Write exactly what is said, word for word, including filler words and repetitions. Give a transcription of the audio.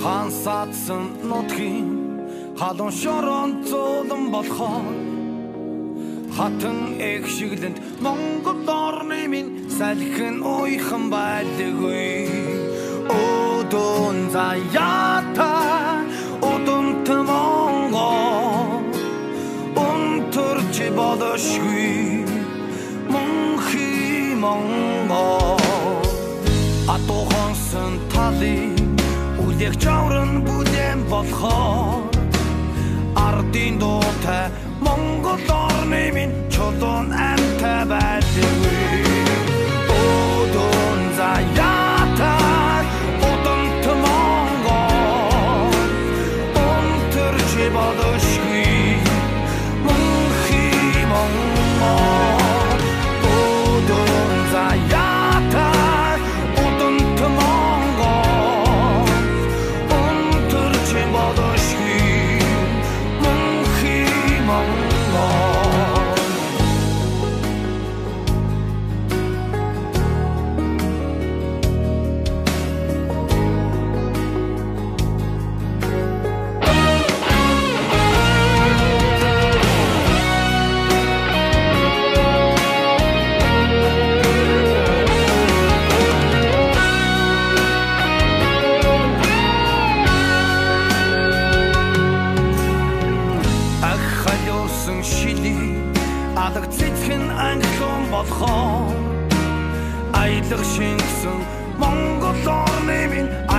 хансаадсан нутгийн халуун шорон зулан болохоор хатан эгшиглэнд Монгол орны минь салхин уйхан байдаггүй өдөн заяата өдөнт Монгол өнтөрч бодошгүй мөнхи Монгол атохонсон тали үлэх жаврын бүлээн болохоор ардын дуутай Монгол орны минь чулуун амтай байдаггүй өдөн заяата өдөнт Монгол өнтөрч бодошгүй мөнхи Монгол өдөн заяата өдөнт Монгол өнтөрч бодошгүй мөнхи Монгол алаг цэцхэн англиун болохоор аялах шингэсэн Монгол орны минь